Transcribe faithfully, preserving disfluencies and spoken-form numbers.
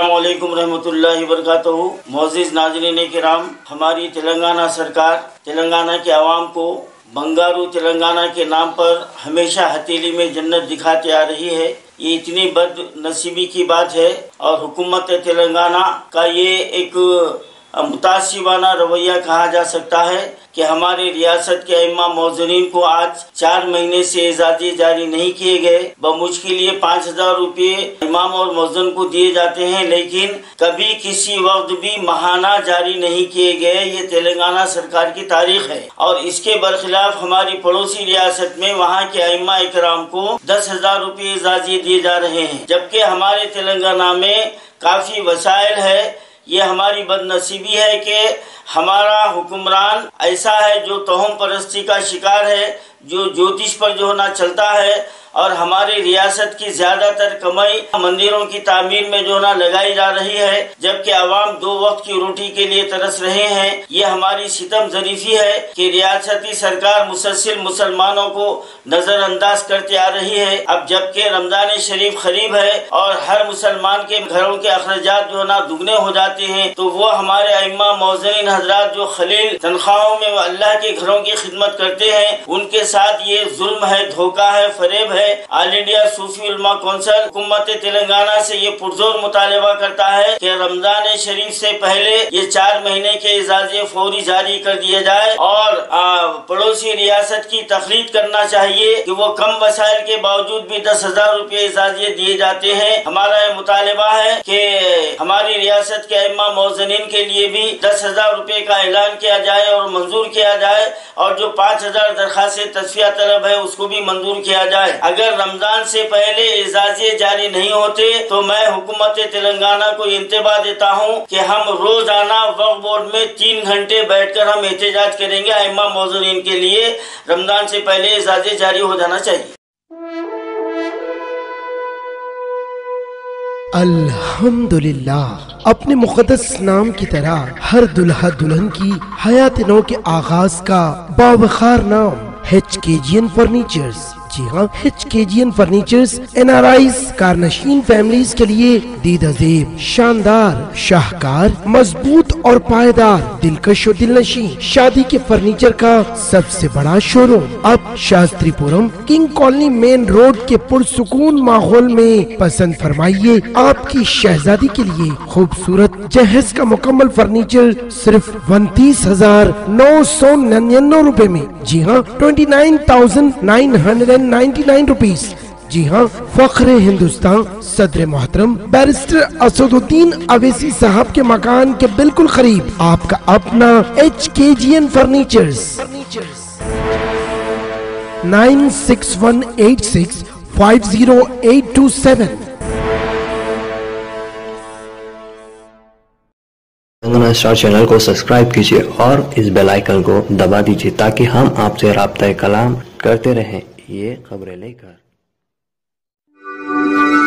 अस्सलाम वालेकुम रहमतुल्लाहि वबरकातुहू। मोअज़्ज़िज़ नाज़रीन किराम, हमारी तेलंगाना सरकार तेलंगाना के आवाम को बंगारू तेलंगाना के नाम पर हमेशा हथेली में जन्नत दिखाते आ रही है। ये इतनी बदनसीबी की बात है और हुकूमत तेलंगाना का ये एक मुतासिबाना रवैया कहा जा सकता है कि हमारे रियासत के इमाम मौज़ूनीन को आज चार महीने से एजाज़े जारी नहीं किए गए। बमुश्किल ये पाँच हजार रुपये इमाम और मौज़ून को दिए जाते हैं, लेकिन कभी किसी वक्त भी महाना जारी नहीं किए गए। ये तेलंगाना सरकार की तारीख है और इसके बरखिलाफ हमारी पड़ोसी रियासत में वहाँ के इमाम इकराम को दस हजार रुपये एजाज़े दिए जा रहे हैं, जबकि हमारे तेलंगाना में काफी वसाइल है। ये हमारी बदनसीबी है कि हमारा हुक्मरान ऐसा है जो तोहम परस्ती का शिकार है, जो ज्योतिष पर जो ना चलता है और हमारी रियासत की ज्यादातर कमाई मंदिरों की तामीर में जो ना लगाई जा रही है, जबकि आवाम दो वक्त की रोटी के लिए तरस रहे हैं। ये हमारी सितम ज़रीफी है कि रियासती सरकार मुसलसल मुसलमानों को नजरअंदाज करते आ रही है। अब जबकि रमजान शरीफ करीब है और हर मुसलमान के घरों के अखराजात जो ना दुगने हो जाते हैं, तो वो हमारे इमाम मौज़ूनीन हजरात जो खलील तनख्वाहों में अल्लाह के घरों की खिदमत करते हैं, उनके साथ ये जुल्म है, धोखा है, फरेब है। ऑल इंडिया सूफी उलमा कौंसिल हुकूमत तेलंगाना से ये पुरजोर मुतालबा करता है कि रमजान शरीफ से पहले ये चार महीने के इजाज़े फौरी जारी कर दिए जाए और आ, पड़ोसी रियासत की तखलीद करना चाहिए कि वो कम वसाइल के बावजूद भी दस हजार रुपये इजाज़े दिए जाते हैं। हमारा ये मुतालबा है कि हमारी रियासत के इमाम मौज़ूनीन के लिए भी दस हजार रुपये का ऐलान किया जाए और मंजूर किया जाए, और जो पाँच हजार दरखास्तें तस्फिया तलब है उसको भी मंजूर किया जाए। अगर रमजान से पहले इजाज़े जारी नहीं होते तो मैं हुकूमत तेलंगाना को इंतबा देता हूँ कि हम रोजाना वक्फ बोर्ड में तीन घंटे बैठकर हम एहतजाज करेंगे। इमाम मौज़ूनीन के लिए रमजान से पहले इजाज़े जारी हो जाना चाहिए। अल्हम्दुलिल्लाह, अपने मुक़द्दस नाम की तरह हर दुल्हा दुल्हन की हयात नौ के आगाज का बावखार नाम H K G N furnitures. जी हाँ, H K G N furnitures N R Is कारनशीन फैमिलीज के लिए दीदाज़ेब, शानदार, शाहकार, मजबूत और पायदार, दिलकश और दिलनशी शादी के फर्नीचर का सबसे बड़ा शोरूम अब Shastripuram King colony main road के पुरसुकून माहौल में पसंद फरमाइए आपकी शहजादी के लिए खूबसूरत जहेज का मुकम्मल फर्नीचर सिर्फ उनतीस हजार नौ सौ निन्यानवे रूपए में। जी हाँ, twenty nine thousand nine hundred ninety nine rupees. जी हाँ, फख्रे हिंदुस्तान सदर मोहतरम बैरिस्टर असदुद्दीन अवैसी साहब के मकान के बिल्कुल करीब आपका अपना H K G N furnitures. Nine six one eight six five zero eight two seven. Telangana star channel को सब्सक्राइब कीजिए और इस बेल आइकन को दबा दीजिए ताकि हम आपसे राब्ता कलाम करते रहें ये खबरें लेकर।